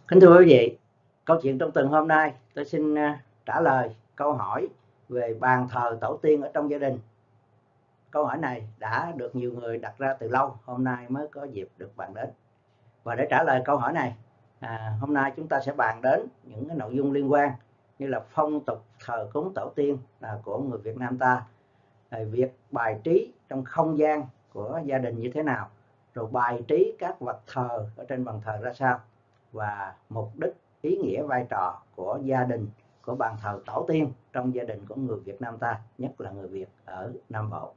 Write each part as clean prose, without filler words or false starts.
Kính thưa quý vị, câu chuyện trong tuần hôm nay tôi xin trả lời câu hỏi về bàn thờ tổ tiên ở trong gia đình. Câu hỏi này đã được nhiều người đặt ra từ lâu, hôm nay mới có dịp được bàn đến. Và để trả lời câu hỏi này, hôm nay chúng ta sẽ bàn đến những cái nội dung liên quan như là phong tục thờ cúng tổ tiên của người Việt Nam ta, việc bài trí trong không gian của gia đình như thế nào, rồi bài trí các vật thờ ở trên bàn thờ ra sao, và mục đích, ý nghĩa, vai trò của gia đình, của bàn thờ tổ tiên trong gia đình của người Việt Nam ta, nhất là người Việt ở Nam Bộ.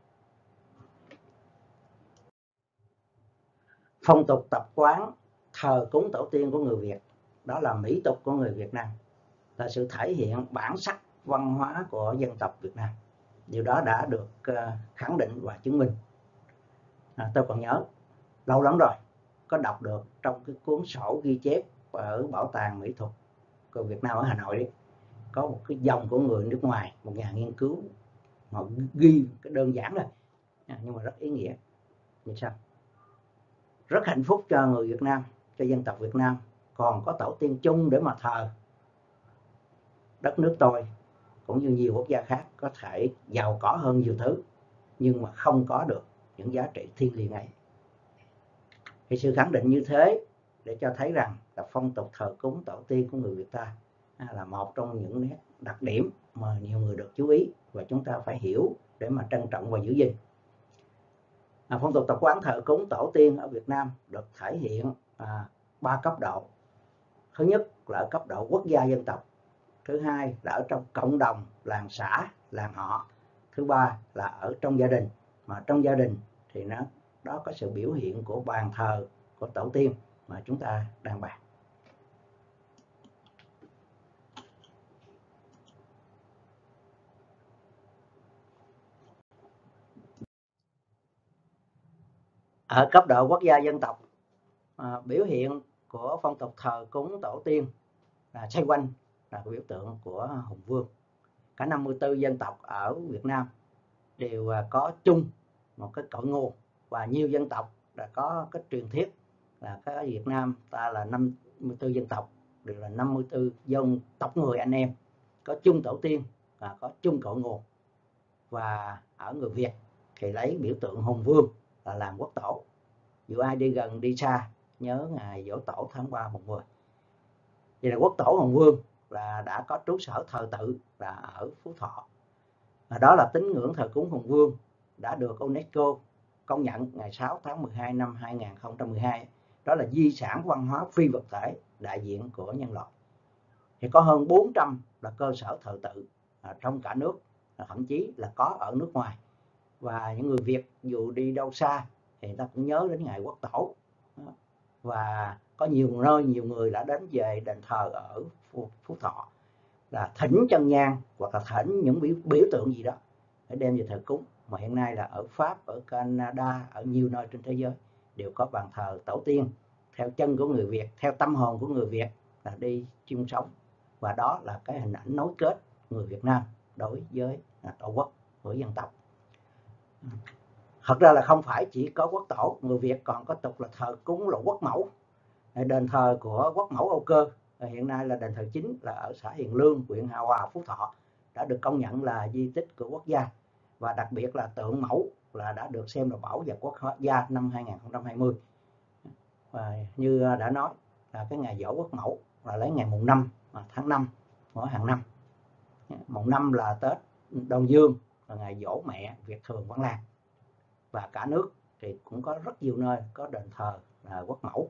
Phong tục tập quán thờ cúng tổ tiên của người Việt, đó là mỹ tục của người Việt Nam, là sự thể hiện bản sắc văn hóa của dân tộc Việt Nam. Điều đó đã được khẳng định và chứng minh. Tôi còn nhớ lâu lắm rồi, có đọc được trong cái cuốn sổ ghi chép ở Bảo tàng Mỹ thuật của Việt Nam ở Hà Nội đấy, có một cái dòng của người nước ngoài, một nhà nghiên cứu, họ ghi cái đơn giản thôi nhưng mà rất ý nghĩa như sau: rất hạnh phúc cho người Việt Nam, cho dân tộc Việt Nam còn có tổ tiên chung để mà thờ. Đất nước tôi cũng như nhiều quốc gia khác có thể giàu có hơn nhiều thứ, nhưng mà không có được những giá trị thiêng liêng ấy. Thì sự khẳng định như thế để cho thấy rằng là phong tục thờ cúng tổ tiên của người Việt ta là một trong những nét đặc điểm mà nhiều người được chú ý và chúng ta phải hiểu để mà trân trọng và giữ gìn. Phong tục tập quán thờ cúng tổ tiên ở Việt Nam được thể hiện 3 cấp độ. Thứ nhất là ở cấp độ quốc gia dân tộc, thứ hai là ở trong cộng đồng, làng xã, làng họ, thứ ba là ở trong gia đình. Mà trong gia đình thì đó có sự biểu hiện của bàn thờ của tổ tiên mà chúng ta đang bàn. Ở cấp độ quốc gia dân tộc, biểu hiện của phong tục thờ cúng tổ tiên là xoay quanh là biểu tượng của Hùng Vương. Cả 54 dân tộc ở Việt Nam đều có chung một cái cội nguồn, và nhiều dân tộc đã có cái truyền thuyết là cái Việt Nam ta là 54 dân tộc, đều là 54 dân tộc người anh em, có chung tổ tiên và có chung cội nguồn. Và ở người Việt thì lấy biểu tượng Hùng Vương là làm quốc tổ. Dù ai đi gần đi xa nhớ ngày giỗ tổ tháng 3 mùng 10. Vậy là quốc tổ Hùng Vương là đã có trú sở thờ tự là ở Phú Thọ. Và đó là tín ngưỡng thờ cúng Hùng Vương đã được UNESCO công nhận ngày 6 tháng 12 năm 2012. Đó là di sản văn hóa phi vật thể đại diện của nhân loại. Thì có hơn 400 là cơ sở thờ tự trong cả nước, thậm chí là có ở nước ngoài. Và những người Việt dù đi đâu xa thì người ta cũng nhớ đến ngày quốc tổ. Và có nhiều nơi nhiều người đã đến về đền thờ ở Phú Thọ là thỉnh chân nhang hoặc là thỉnh những biểu tượng gì đó để đem về thờ cúng. Mà hiện nay là ở Pháp, ở Canada, ở nhiều nơi trên thế giới đều có bàn thờ tổ tiên theo chân của người Việt, theo tâm hồn của người Việt là đi chung sống. Và đó là cái hình ảnh nối kết người Việt Nam đối với tổ quốc của dân tộc. Thật ra là không phải chỉ có quốc tổ, người Việt còn có tục là thờ cúng là quốc mẫu. Đền thờ của quốc mẫu Âu Cơ hiện nay là đền thờ chính là ở xã Hiền Lương, huyện Hạ Hòa, Phú Thọ, đã được công nhận là di tích của quốc gia. Và đặc biệt là tượng mẫu là đã được xem là bảo vật quốc gia năm 2020. Và như đã nói là cái ngày giỗ quốc mẫu là lấy ngày mùng 5 tháng 5 của hàng năm. Mùng 5 là Tết Đông Dương, và ngày giỗ mẹ Việt Thường Văn Lang. Và cả nước thì cũng có rất nhiều nơi có đền thờ là quốc mẫu.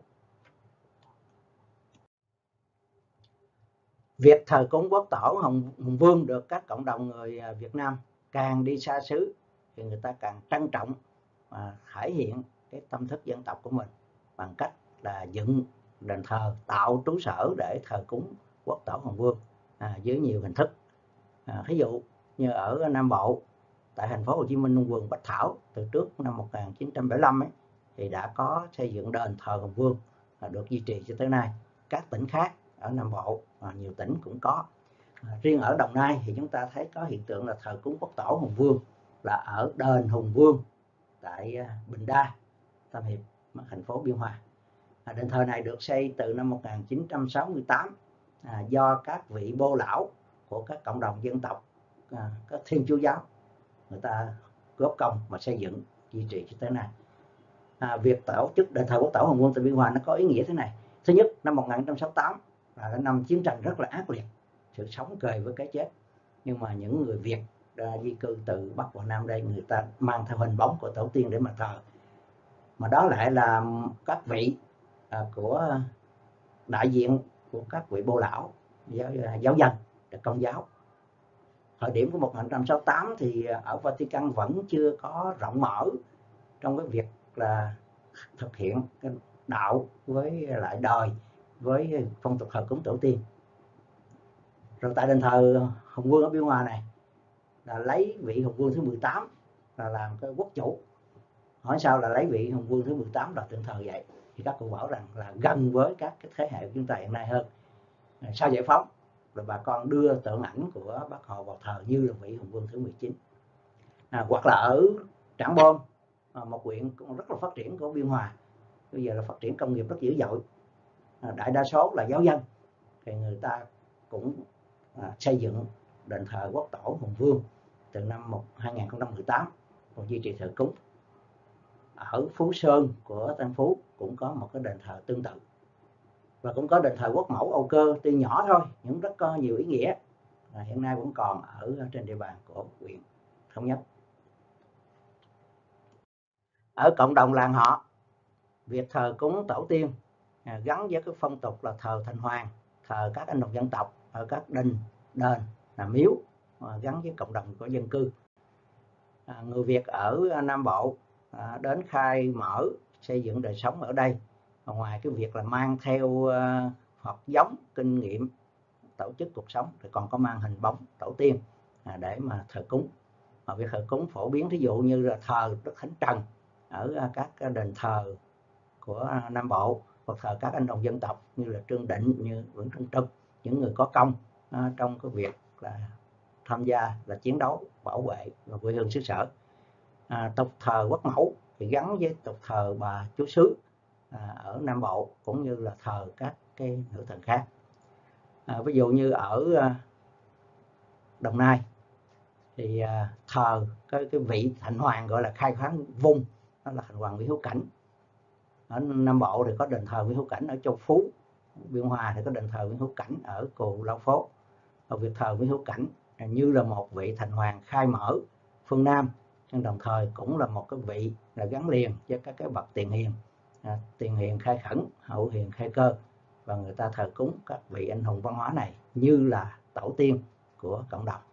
Việc thờ cúng quốc tổ Hùng Vương được các cộng đồng người Việt Nam càng đi xa xứ thì người ta càng trân trọng và thể hiện cái tâm thức dân tộc của mình bằng cách là dựng đền thờ, tạo trú sở để thờ cúng quốc tổ Hùng Vương với nhiều hình thức. Ví dụ như ở Nam Bộ, tại thành phố Hồ Chí Minh, quận Bạch Thảo, từ trước năm 1975 thì đã có xây dựng đền thờ Hùng Vương được duy trì cho tới nay. Các tỉnh khác ở Nam Bộ nhiều tỉnh cũng có. Riêng ở Đồng Nai thì chúng ta thấy có hiện tượng là thờ cúng quốc tổ Hùng Vương là ở đền Hùng Vương tại Bình Đa, Tam Hiệp, thành phố Biên Hòa. Đền thờ này được xây từ năm 1968 do các vị bô lão của các cộng đồng dân tộc các Thiên Chúa giáo người ta góp công mà xây dựng, duy trì cho tới nay. Việc tổ chức đền thờ Quốc Tổ Hùng Vương tại Biên Hòa nó có ý nghĩa thế này. Thứ nhất, năm 1968 là cái năm chiến tranh rất là ác liệt, sự sống kề với cái chết, nhưng mà những người Việt di cư từ Bắc vào Nam đây, người ta mang theo hình bóng của tổ tiên để mà thờ, mà đó lại là các vị của đại diện của các vị bô lão giáo dân Công giáo. Thời điểm của 1968 thì ở Vatican vẫn chưa có rộng mở trong cái việc là thực hiện cái đạo với lại đời, với phong tục thờ cúng tổ tiên. Rồi tại đền thờ Hùng Vương ở Biên Hòa này là lấy vị Hùng Vương thứ 18 là làm cái quốc chủ. Hỏi sao là lấy vị Hùng Vương thứ 18 đặt tượng thờ vậy? Thì các cụ bảo rằng là gần với các cái thế hệ của chúng ta hiện nay hơn. Sau giải phóng rồi bà con đưa tượng ảnh của Bác Hồ vào thờ như là vị Hùng Vương thứ 19. Hoặc là ở Trảng Bom, một huyện cũng rất là phát triển của Biên Hòa, bây giờ là phát triển công nghiệp rất dữ dội, đại đa số là giáo dân, thì người ta cũng xây dựng đền thờ Quốc Tổ Hùng Vương từ năm 2018 còn duy trì thờ cúng. Ở Phú Sơn của Tân Phú cũng có một cái đền thờ tương tự, và cũng có đền thờ Quốc Mẫu Âu Cơ, tuy nhỏ thôi nhưng rất có nhiều ý nghĩa, hiện nay vẫn còn ở trên địa bàn của huyện Thống Nhất. Ở cộng đồng làng họ, việc thờ cúng tổ tiên gắn với cái phong tục là thờ thành hoàng, thờ các anh hùng dân tộc ở các đình, đền, miếu, gắn với cộng đồng của dân cư. Người Việt ở Nam Bộ đến khai mở xây dựng đời sống ở đây, ngoài cái việc là mang theo Phật giống, kinh nghiệm tổ chức cuộc sống, thì còn có mang hình bóng tổ tiên để mà thờ cúng. Việc thờ cúng phổ biến thí dụ như là thờ Đức Thánh Trần ở các đền thờ của Nam Bộ, hoặc thờ các anh hùng dân tộc như là Trương Định, như Nguyễn Trung Trực, những người có công trong cái việc là tham gia là chiến đấu bảo vệ quê hương xứ sở. Tục thờ Quốc Mẫu thì gắn với tục thờ bà Chúa Xứ ở Nam Bộ, cũng như là thờ các cái nữ thần khác. Ví dụ như ở Đồng Nai thì thờ cái vị thành hoàng gọi là Khai Khoáng Vung, đó là thành hoàng Nguyễn Hữu Cảnh. Ở Nam Bộ thì có đền thờ Nguyễn Hữu Cảnh ở Châu Phú, Biên Hòa thì có đền thờ Nguyễn Hữu Cảnh ở Cù Lao Phố. Và việc thờ Nguyễn Hữu Cảnh như là một vị thành hoàng khai mở phương Nam, nhưng đồng thời cũng là một cái vị là gắn liền với các cái bậc tiền hiền, tiền hiền khai khẩn, hậu hiền khai cơ, và người ta thờ cúng các vị anh hùng văn hóa này như là tổ tiên của cộng đồng.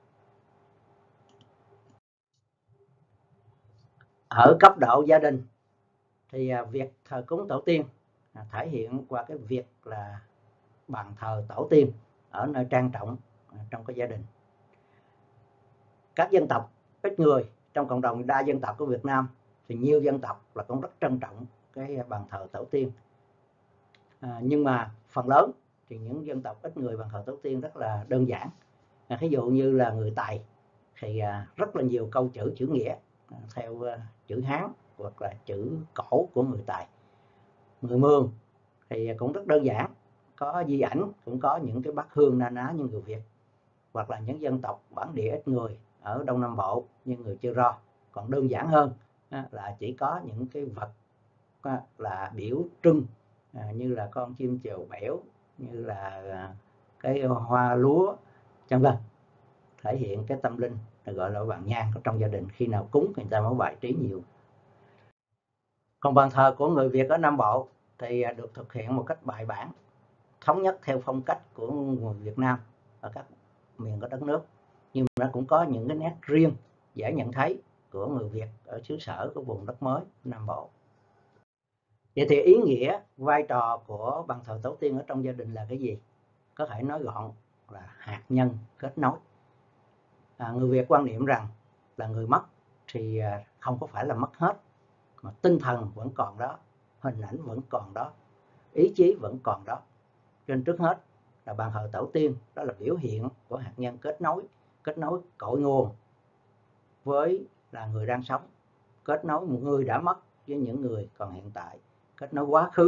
Ở cấp độ gia đình thì việc thờ cúng tổ tiên thể hiện qua cái việc là bàn thờ tổ tiên ở nơi trang trọng trong cái gia đình. Các dân tộc ít người trong cộng đồng đa dân tộc của Việt Nam thì nhiều dân tộc là cũng rất trân trọng cái bàn thờ tổ tiên, nhưng mà phần lớn thì những dân tộc ít người bàn thờ tổ tiên rất là đơn giản. Ví dụ như là người Tài thì rất là nhiều câu chữ nghĩa theo chữ Hán hoặc là chữ cổ của người Tài. Người Mường thì cũng rất đơn giản, có di ảnh, cũng có những cái bát hương na ná như người Việt. Hoặc là những dân tộc bản địa ít người ở Đông Nam Bộ như người Chơ Ro, còn đơn giản hơn là chỉ có những cái vật là biểu trưng như là con chim chèo bẻo, như là cái hoa lúa vân vân, thể hiện cái tâm linh, gọi là vàng nhang ở trong gia đình. Khi nào cúng người ta mới bài trí nhiều. Còn bàn thờ của người Việt ở Nam Bộ thì được thực hiện một cách bài bản, thống nhất theo phong cách của người Việt Nam ở các miền của đất nước, nhưng nó cũng có những cái nét riêng dễ nhận thấy của người Việt ở xứ sở của vùng đất mới Nam Bộ. Vậy thì ý nghĩa, vai trò của bàn thờ tổ tiên ở trong gia đình là cái gì? Có thể nói gọn là hạt nhân kết nối. Người Việt quan niệm rằng là người mất thì không có phải là mất hết, mà tinh thần vẫn còn đó, hình ảnh vẫn còn đó, ý chí vẫn còn đó. Trên trước hết là bàn thờ tổ tiên, đó là biểu hiện của hạt nhân kết nối cội nguồn với là người đang sống, kết nối một người đã mất với những người còn hiện tại, kết nối quá khứ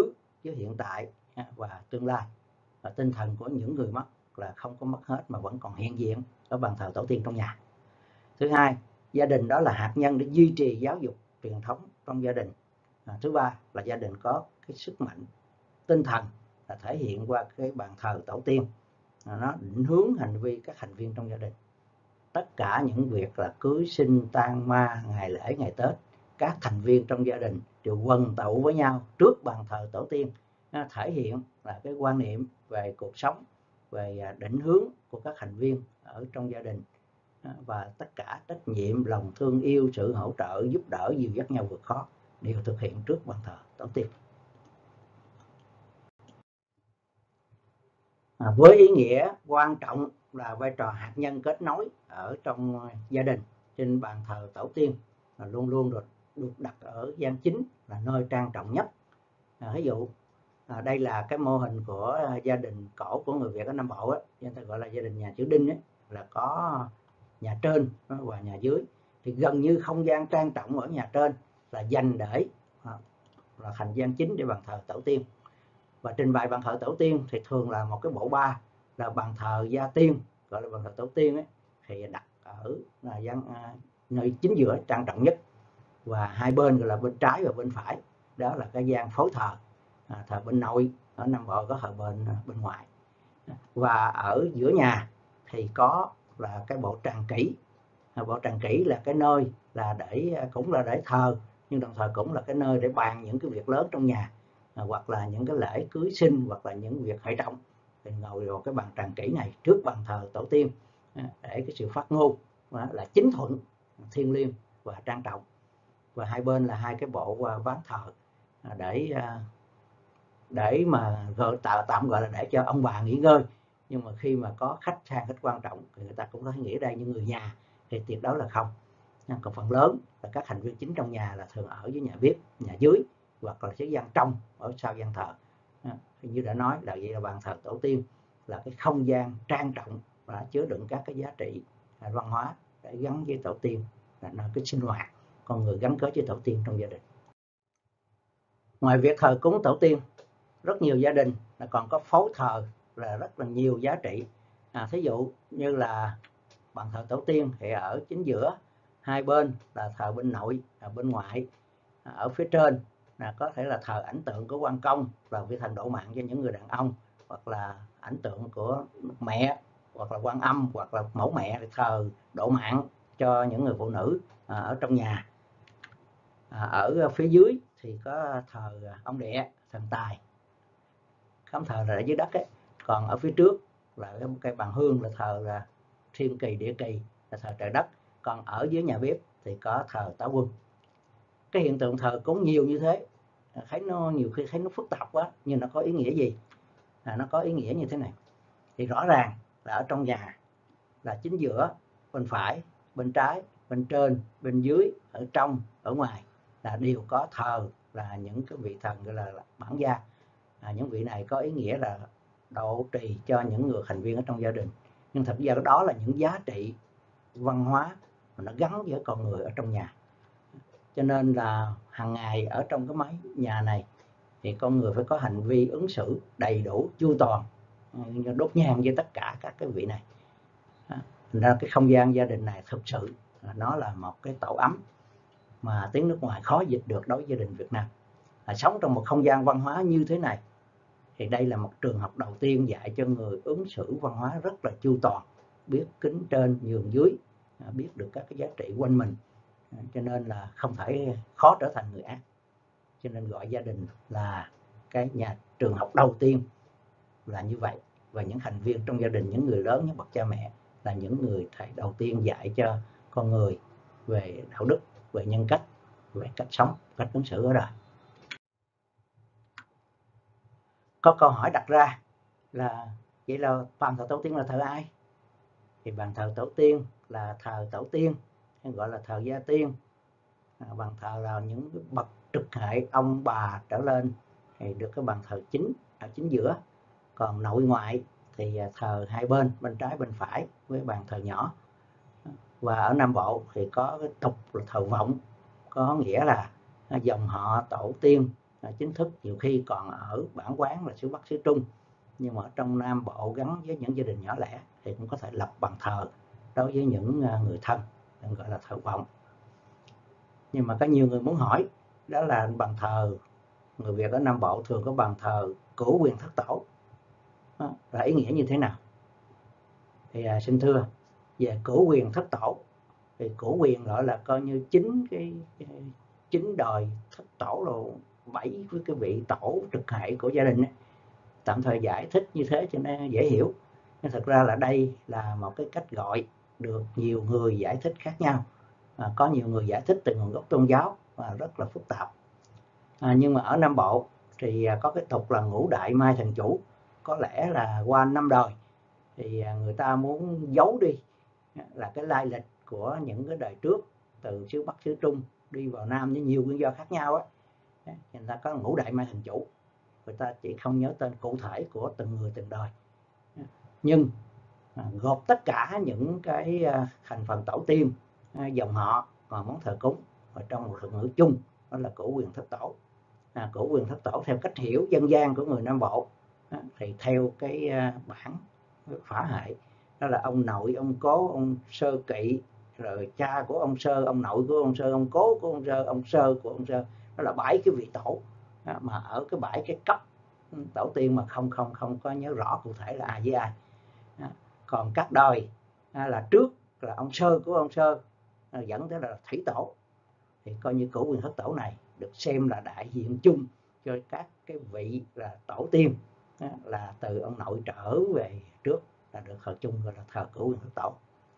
với hiện tại và tương lai, và tinh thần của những người mất là không có mất hết mà vẫn còn hiện diện ở bàn thờ tổ tiên trong nhà. Thứ hai, gia đình đó là hạt nhân để duy trì giáo dục truyền thống trong gia đình. Thứ ba là gia đình có cái sức mạnh tinh thần là thể hiện qua cái bàn thờ tổ tiên, nó định hướng hành vi các thành viên trong gia đình. Tất cả những việc là cưới sinh, tang ma, ngày lễ, ngày Tết, các thành viên trong gia đình đều quần tụ với nhau trước bàn thờ tổ tiên, thể hiện là cái quan niệm về cuộc sống, về định hướng của các thành viên ở trong gia đình, và tất cả trách nhiệm, lòng thương yêu, sự hỗ trợ, giúp đỡ, dìu dắt nhau vượt khó đều thực hiện trước bàn thờ tổ tiên. Với ý nghĩa quan trọng là vai trò hạt nhân kết nối ở trong gia đình, trên bàn thờ tổ tiên là luôn luôn được đặt ở gian chính, là nơi trang trọng nhất. Ví dụ đây là cái mô hình của gia đình cổ của người Việt ở Nam Bộ, người ta gọi là gia đình nhà chữ Đinh ấy, là có nhà trên và nhà dưới. Thì gần như không gian trang trọng ở nhà trên là dành để là thành gian chính để bàn thờ tổ tiên. Và trình bày bàn thờ tổ tiên thì thường là một cái bộ ba, là bàn thờ gia tiên, gọi là bàn thờ tổ tiên ấy, thì đặt ở là nơi chính giữa trang trọng nhất, và hai bên gọi là bên trái và bên phải, đó là cái gian phối thờ. Thờ bên nội ở Nam Bộ có thờ bên ngoài, và ở giữa nhà thì có là cái bộ tràng kỷ. Bộ tràng kỷ là cái nơi là để cũng là để thờ, nhưng đồng thời cũng là cái nơi để bàn những cái việc lớn trong nhà, hoặc là những cái lễ cưới sinh, hoặc là những việc hệ trọng, thì ngồi vào cái bàn tràng kỷ này trước bàn thờ tổ tiên để cái sự phát ngôn là chính thuận, thiêng liêng và trang trọng. Và hai bên là hai cái bộ ván thờ để mà tạm gọi là để cho ông bà nghỉ ngơi. Nhưng mà khi mà có khách sang, khách quan trọng thì người ta cũng có thể nghĩ đây như người nhà, thì tuyệt đối là không. Còn phần lớn là các thành viên chính trong nhà là thường ở với nhà bếp, nhà dưới, hoặc là cái gian trong ở sau gian thờ. Như đã nói là vậy, là bàn thờ tổ tiên là cái không gian trang trọng và chứa đựng các cái giá trị văn hóa để gắn với tổ tiên, là nơi cái sinh hoạt con người gắn kết với tổ tiên trong gia đình. Ngoài việc thờ cúng tổ tiên, rất nhiều gia đình là còn có phối thờ là rất là nhiều giá trị. Thí dụ như là bàn thờ tổ tiên thì ở chính giữa, hai bên là thờ bên nội và bên ngoại. Ở phía trên là có thể là thờ ảnh tượng của quan công, là vị thần độ mạng cho những người đàn ông, hoặc là ảnh tượng của mẹ, hoặc là quan âm, hoặc là mẫu mẹ, thì thờ độ mạng cho những người phụ nữ ở trong nhà. Ở phía dưới thì có thờ ông địa, thần tài, khám thờ là ở dưới đất ấy. Còn ở phía trước là cái bàn hương là thờ là thiên kỳ địa kỳ, là thờ trời đất. Còn ở dưới nhà bếp thì có thờ Tả Quân. Cái hiện tượng thờ cúng nhiều như thế, thấy nó nhiều khi thấy nó phức tạp quá, nhưng nó có ý nghĩa gì? Nó có ý nghĩa như thế này. Thì rõ ràng là ở trong nhà là chính giữa, bên phải, bên trái, bên trên, bên dưới, ở trong, ở ngoài là đều có thờ là những cái vị thần gọi là bản gia. Những vị này có ý nghĩa là độ trì cho những người thành viên ở trong gia đình, nhưng thật ra đó là những giá trị văn hóa mà nó gắn với con người ở trong nhà. Cho nên là hàng ngày ở trong cái mái nhà này thì con người phải có hành vi ứng xử đầy đủ, chu toàn, đốt nhang với tất cả các cái vị này. Thành ra cái không gian gia đình này thực sự nó là một cái tổ ấm mà tiếng nước ngoài khó dịch được đối với gia đình Việt Nam. Sống trong một không gian văn hóa như thế này thì đây là một trường học đầu tiên dạy cho người ứng xử văn hóa rất là chu toàn, biết kính trên nhường dưới, biết được các cái giá trị quanh mình, cho nên là không thể khó trở thành người ác. Cho nên gọi gia đình là cái nhà trường học đầu tiên là như vậy. Và những thành viên trong gia đình, những người lớn, những bậc cha mẹ là những người thầy đầu tiên dạy cho con người về đạo đức, về nhân cách, về cách sống, cách ứng xử ở đời. Có câu hỏi đặt ra là vậy là bàn thờ tổ tiên là thờ ai? Thì bàn thờ tổ tiên là thờ tổ tiên, gọi là thờ gia tiên. Bàn thờ là những bậc trực hệ ông bà trở lên thì được cái bàn thờ chính ở chính giữa. Còn nội ngoại thì thờ hai bên, bên trái bên phải với bàn thờ nhỏ. Và ở Nam Bộ thì có cái tục là thờ vọng, có nghĩa là dòng họ tổ tiên chính thức nhiều khi còn ở bản quán là xứ Bắc xứ Trung, nhưng mà ở trong Nam Bộ gắn với những gia đình nhỏ lẻ thì cũng có thể lập bàn thờ đối với những người thân, gọi là thờ vọng. Nhưng mà có nhiều người muốn hỏi đó là bàn thờ, người Việt ở Nam Bộ thường có bàn thờ cửu quyền thất tổ, là ý nghĩa như thế nào? Thì xin thưa, về cửu quyền thất tổ thì cửu quyền gọi là coi như chín đời thất tổ, rồi 7 cái vị tổ trực hệ của gia đình ấy. Tạm thời giải thích như thế cho nên dễ hiểu, nhưng thật ra là đây là một cái cách gọi được nhiều người giải thích khác nhau. Có nhiều người giải thích từ nguồn gốc tôn giáo và rất là phức tạp. Nhưng mà ở Nam Bộ thì có cái tục là ngũ đại mai thần chủ, có lẽ là qua 5 đời thì người ta muốn giấu đi là cái lai lịch của những cái đời trước từ xứ Bắc xứ Trung đi vào Nam với nhiều nguyên do khác nhau á. Người ta có ngũ đại mai thần chủ, người ta chỉ không nhớ tên cụ thể của từng người từng đời, nhưng gộp tất cả những cái thành phần tổ tiên, dòng họ và món thờ cúng ở trong một thuật ngữ chung, đó là cửu quyền thất tổ. Cửu quyền thất tổ theo cách hiểu dân gian của người Nam Bộ thì theo cái bản phả hệ, đó là ông nội, ông cố, ông sơ kỵ, rồi cha của ông sơ, ông nội của ông sơ, ông cố của ông sơ của ông sơ. Đó là 7 cái vị tổ, mà ở cái 7 cái cấp tổ tiên mà không có nhớ rõ cụ thể là ai với ai. Còn các đời là trước là ông sơ của ông sơ dẫn tới là thủy tổ, thì coi như cửu quyền thất tổ này được xem là đại diện chung cho các cái vị là tổ tiên là từ ông nội trở về trước là được thờ chung, gọi là thờ cửu quyền thất tổ.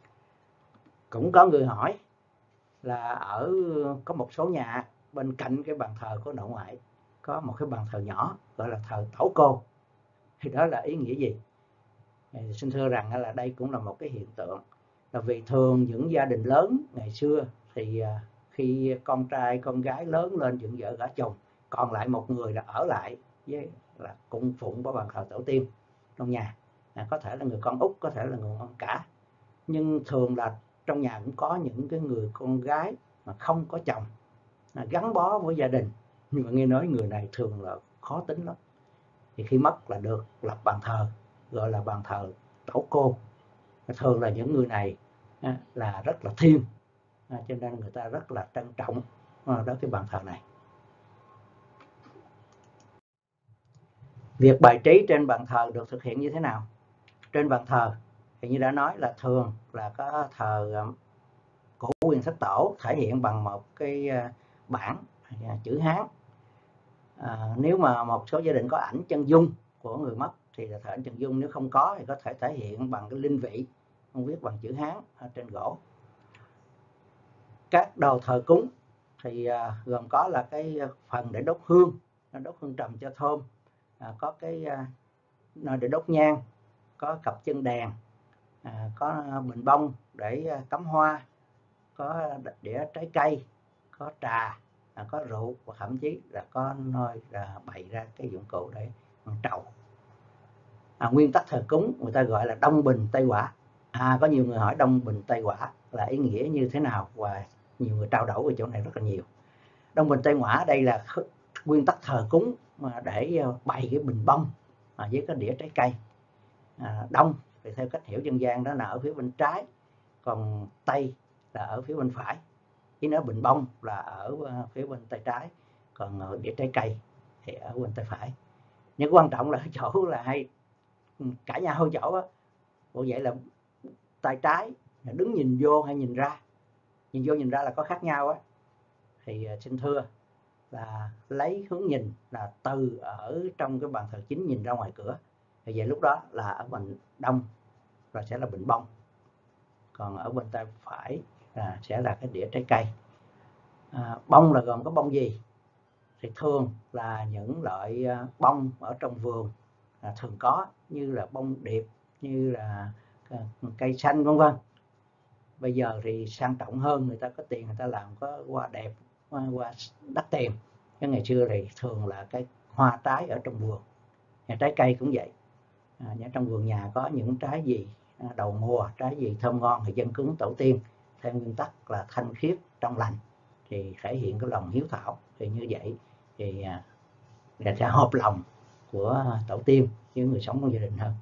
Cũng có người hỏi là ở có một số nhà bên cạnh cái bàn thờ của nội ngoại có một cái bàn thờ nhỏ gọi là thờ tổ cô, thì đó là ý nghĩa gì? Thì xin thưa rằng là đây cũng là một cái hiện tượng, là vì thường những gia đình lớn ngày xưa thì khi con trai con gái lớn lên dựng vợ gả chồng, còn lại một người là ở lại với là cung phụng của bàn thờ tổ tiên trong nhà, có thể là người con út, có thể là người con cả, nhưng thường là trong nhà cũng có những cái người con gái mà không có chồng gắn bó với gia đình, nhưng mà nghe nói người này thường là khó tính lắm, thì khi mất là được lập bàn thờ gọi là bàn thờ tổ cô. Thường là những người này là rất là thiêng, cho nên người ta rất là trân trọng đó cái bàn thờ này. Việc bài trí trên bàn thờ được thực hiện như thế nào? Trên bàn thờ thì như đã nói là thường là có thờ cửu quyền thất tổ thể hiện bằng một cái bảng chữ Hán. Nếu mà một số gia đình có ảnh chân dung của người mất thì là thờ ảnh chân dung, nếu không có thì có thể thể hiện bằng cái linh vị, không viết bằng chữ Hán ở trên gỗ. Các đồ thờ cúng thì gồm có là cái phần để đốt hương trầm cho thơm, có cái nơi để đốt nhang, có cặp chân đèn, có bình bông để cắm hoa, có đĩa trái cây, có trà, có rượu, và thậm chí là có nơi là bày ra cái dụng cụ để trầu. Nguyên tắc thờ cúng người ta gọi là đông bình tây hỏa. Có nhiều người hỏi đông bình tây hỏa là ý nghĩa như thế nào, và nhiều người trao đổi về chỗ này rất là nhiều. Đông bình tây hỏa đây là nguyên tắc thờ cúng mà để bày cái bình bông với cái đĩa trái cây. Đông thì theo cách hiểu dân gian đó là ở phía bên trái, còn tây là ở phía bên phải. Chứ nói bình bông là ở phía bên tay trái, còn đĩa trái cây thì ở bên tay phải. Nhưng quan trọng là ở chỗ là hay cả nhà hơi chỗ á. Bộ vậy là tay trái đứng nhìn vô hay nhìn ra? Nhìn vô nhìn ra là có khác nhau á. Thì xin thưa là lấy hướng nhìn là từ ở trong cái bàn thờ chính nhìn ra ngoài cửa, thì vậy lúc đó là ở bên đông rồi sẽ là bình bông, còn ở bên tay phải sẽ là cái đĩa trái cây. Bông là gồm có bông gì? Thì thường là những loại bông ở trong vườn thường có, như là bông điệp, như là cây xanh vân vân. Bây giờ thì sang trọng hơn, người ta có tiền người ta làm có hoa đẹp, hoa đắt tiền. Cái ngày xưa thì thường là cái hoa trái ở trong vườn. Trái cây cũng vậy. Trong vườn nhà có những trái gì đầu mùa, trái gì thơm ngon thì dâng cúng tổ tiên theo nguyên tắc là thanh khiết trong lành, thì thể hiện cái lòng hiếu thảo. Thì như vậy thì để sẽ hợp lòng của tổ tiên với người sống trong gia đình hơn.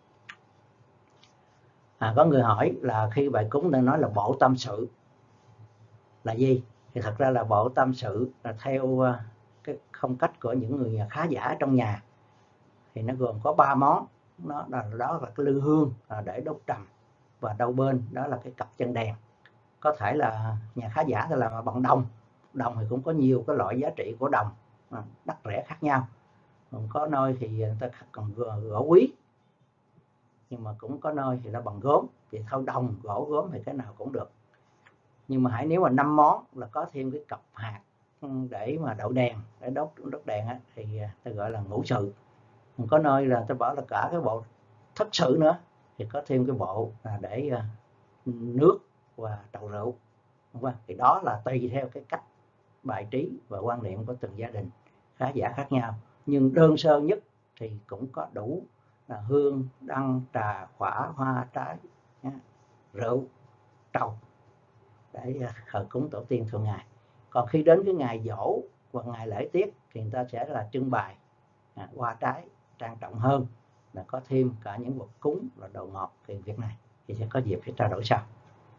Có người hỏi là khi bài cúng đang nói là bộ tâm sự là gì? Thì thật ra là bộ tâm sự là theo cái phong cách của những người khá giả trong nhà, thì nó gồm có 3 món. Đó là cái lư hương để đốt trầm, và đâu bên đó là cái cặp chân đèn. Có thể là nhà khá giả thì làm bằng đồng. Đồng thì cũng có nhiều cái loại giá trị của đồng đắt rẻ khác nhau. Còn có nơi thì người ta còn gỗ quý, nhưng mà cũng có nơi thì nó bằng gốm. Thì thôi đồng, gỗ, gốm thì cái nào cũng được. Nhưng mà nếu mà 5 món là có thêm cái cặp hạt để mà đậu đèn, để đốt đèn á, thì ta gọi là ngũ sự. Còn có nơi là ta bảo là cả cái bộ thất sự nữa, thì có thêm cái bộ là để nước và trầu rượu. Thì đó là tùy theo cái cách bài trí và quan niệm của từng gia đình khá giả khác nhau. Nhưng đơn sơ nhất thì cũng có đủ là hương, đăng, trà, quả, hoa, trái, rượu, trầu để thờ cúng tổ tiên thường ngày. Còn khi đến cái ngày giỗ và ngày lễ tiết thì người ta sẽ là trưng bày hoa trái trang trọng hơn, là có thêm cả những vật cúng là đồ ngọt. Thì việc này thì sẽ có dịp để trao đổi sau.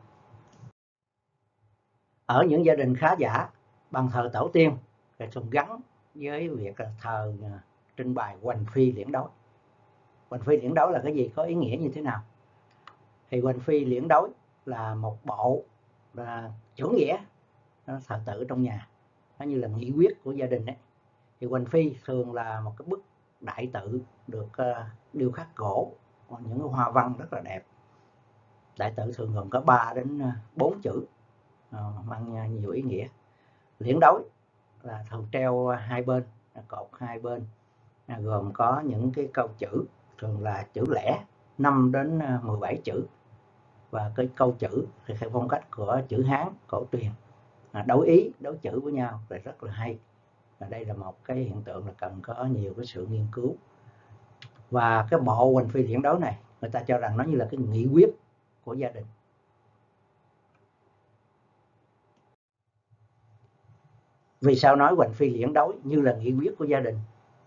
Ở những gia đình khá giả, bàn thờ tổ tiên thì thường gắn với việc là thờ trưng bày hoành phi liễn đối. Hoành phi liễn đối là cái gì, có ý nghĩa như thế nào? Thì hoành phi liễn đối là một bộ là chủ nghĩa nó thờ tự trong nhà, nó như là nghị quyết của gia đình ấy. Thì hoành phi thường là một cái bức đại tự được điêu khắc gỗ, những cái hoa văn rất là đẹp. Đại tự thường gồm có 3 đến 4 chữ mang nhiều ý nghĩa. Liễn đối là thường treo hai bên, cột hai bên, gồm có những cái câu chữ, thường là chữ lẻ 5 đến 17 chữ, và cái câu chữ thì theo phong cách của chữ Hán cổ truyền, đấu ý, đấu chữ với nhau là rất là hay. Và đây là một cái hiện tượng là cần có nhiều cái sự nghiên cứu. Và cái bộ hoành phi liễn đối này, người ta cho rằng nó như là cái nghị quyết của gia đình. Vì sao nói hoành phi liễn đối như là nghị quyết của gia đình?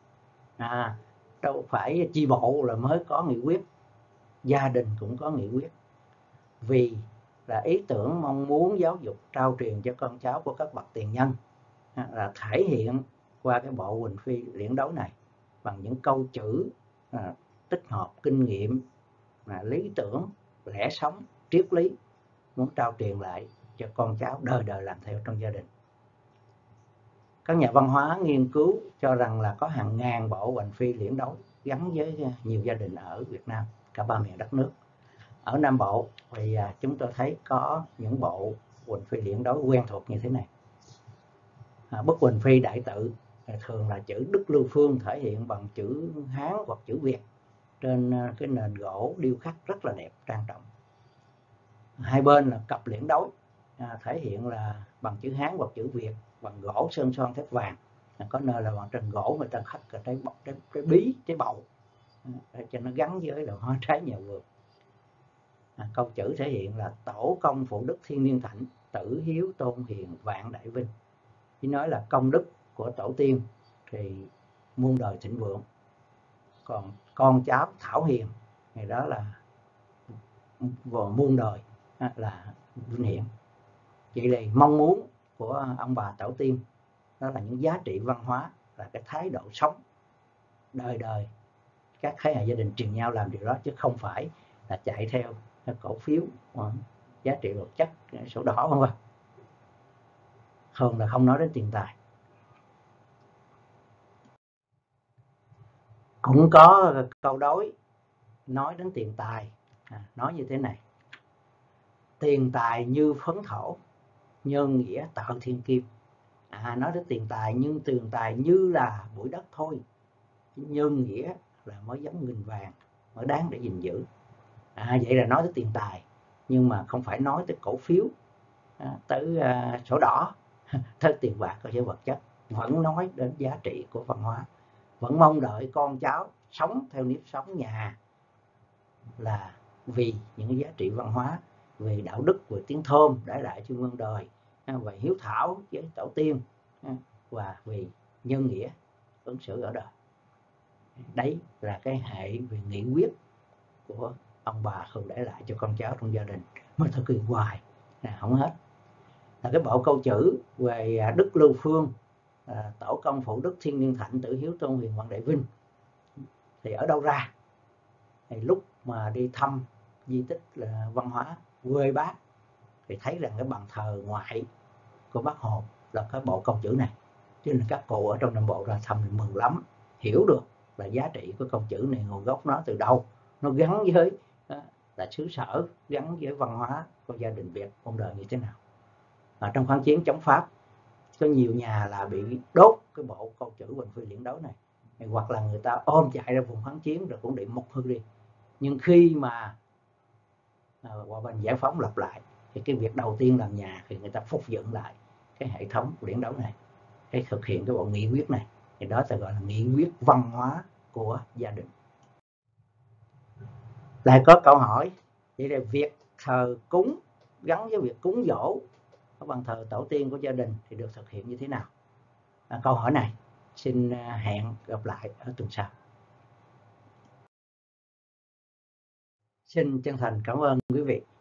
Đâu phải chi bộ là mới có nghị quyết, gia đình cũng có nghị quyết. Vì là ý tưởng mong muốn giáo dục trao truyền cho con cháu của các bậc tiền nhân là thể hiện qua cái bộ hoành phi liễn đối này bằng những câu chữ tích hợp kinh nghiệm, lý tưởng, lẽ sống, triết lý muốn trao truyền lại cho con cháu đời đời làm theo trong gia đình. Các nhà văn hóa nghiên cứu cho rằng là có hàng ngàn bộ hoành phi liễn đối gắn với nhiều gia đình ở Việt Nam, cả ba miền đất nước. Ở Nam Bộ thì chúng tôi thấy có những bộ hoành phi liễn đối quen thuộc như thế này. Bức hoành phi đại tự thường là chữ Đức Lưu Phương thể hiện bằng chữ Hán hoặc chữ Việt trên cái nền gỗ điêu khắc rất là đẹp, trang trọng. Hai bên là cặp liễn đối thể hiện là bằng chữ Hán hoặc chữ Việt, bằng gỗ sơn son thép vàng. Có nơi là bằng trên gỗ người ta khắc cái bí, cái bầu để cho nó gắn với là hoa trái nhà vườn. Câu chữ thể hiện là tổ công phụ đức thiên niên thạnh, tử hiếu tôn hiền vạn đại vinh. Chỉ nói là công đức của tổ tiên thì muôn đời thịnh vượng, còn con cháu thảo hiền thì đó là muôn đời là vinh hiển. Vậy thì mong muốn của ông bà tổ tiên đó là những giá trị văn hóa, là cái thái độ sống đời đời các thế hệ gia đình truyền nhau làm điều đó, chứ không phải là chạy theo cổ phiếu giá trị vật chất, sổ đỏ không. Thường là không nói đến tiền tài. Cũng có câu đối nói đến tiền tài, nói như thế này: tiền tài như phấn thổ, nhân nghĩa tạo thiên kim. Nói đến tiền tài, nhưng tiền tài như là bụi đất thôi, nhân nghĩa là mới giống nghìn vàng, mới đáng để gìn giữ. Vậy là nói tới tiền tài, nhưng mà không phải nói tới cổ phiếu, tới sổ đỏ, tới tiền bạc, cơ sở vật chất. Vẫn nói đến giá trị của văn hóa, vẫn mong đợi con cháu sống theo nếp sống nhà là vì những giá trị văn hóa, về đạo đức, về tiếng thơm để lại cho muôn đời, về hiếu thảo với tổ tiên, và vì nhân nghĩa. ứng xử ở đời. Đấy là cái hệ về nghị quyết của ông bà thường để lại cho con cháu trong gia đình, mà thực hiện hoài là không hết. Là cái bộ câu chữ về Đức Lưu Phương, tổ công phụ đức Thiên Niên Thạnh, Tử Hiếu Tôn Huyền Hoàng Đại Vinh thì ở đâu ra? Thì lúc mà đi thăm di tích là văn hóa quê Bác thì thấy rằng cái bàn thờ ngoại của Bác Hồ là cái bộ câu chữ này, cho nên các cụ ở trong Nam Bộ ra thăm thì mừng lắm, hiểu được là giá trị của câu chữ này, nguồn gốc nó từ đâu, nó gắn với là xứ sở, gắn với văn hóa của gia đình Việt ông đời như thế nào. Trong kháng chiến chống Pháp có nhiều nhà là bị đốt cái bộ câu chữ Hoành Phi Liễn Đối này, hoặc là người ta ôm chạy ra vùng kháng chiến rồi cũng bị mục hư đi. Nhưng khi mà hòa bình giải phóng lập lại thì cái việc đầu tiên làm nhà thì người ta phục dựng lại cái hệ thống liễn đấu này, cái thực hiện cái bộ nghị quyết này, thì đó ta gọi là nghị quyết văn hóa của gia đình. Lại có câu hỏi, vậy là việc thờ cúng gắn với việc cúng dỗ ở bàn thờ tổ tiên của gia đình thì được thực hiện như thế nào? Câu hỏi này xin hẹn gặp lại ở tuần sau. Xin chân thành cảm ơn quý vị.